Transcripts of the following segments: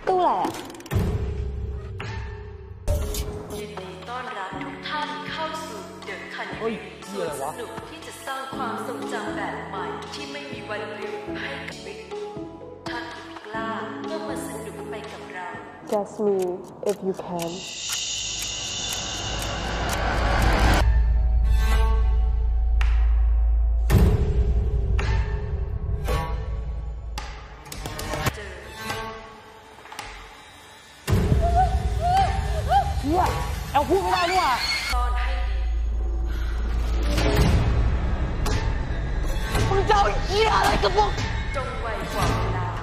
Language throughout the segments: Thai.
ตู้อะไรอ่ะยินดีต้อนรับทุกท่านเข้าสู่เดอะคันทรีสวนสนุกที่จะสร้างความทรงจำแบบใหม่ที่ไม่มีวันลืมให้กับวิกท่านที่กล้าเพื่อมาสนุกไปกับเรา Just me if you canเนี่ยเอาพูดไม่ได้ด้วยซ่อนให้ดีมึงจะเอาเหี้ยอะไรกับมึงจงไวกว่าเวลา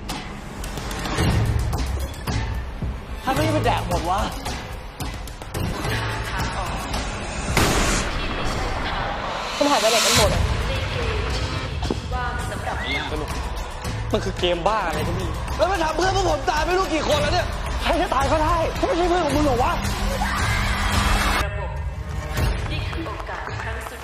ถ้าไม่ได้ไปแดกหมดวะทางออกที่ไม่ใช่ทางออกมันหายไปไหนกันหมดอ่ะในเกมที่ว่างสำหรับสนุกมันคือเกมบ้าอะไรก็ไม่รู้แล้วมันทำเพื่อนพวกผมตายไม่รู้กี่คนแล้วเนี่ยใครจะตายก็ได้ไม่ใช่เพื่อนของมึงหรอวะระบบนี่คือโอกาสครั้งสุด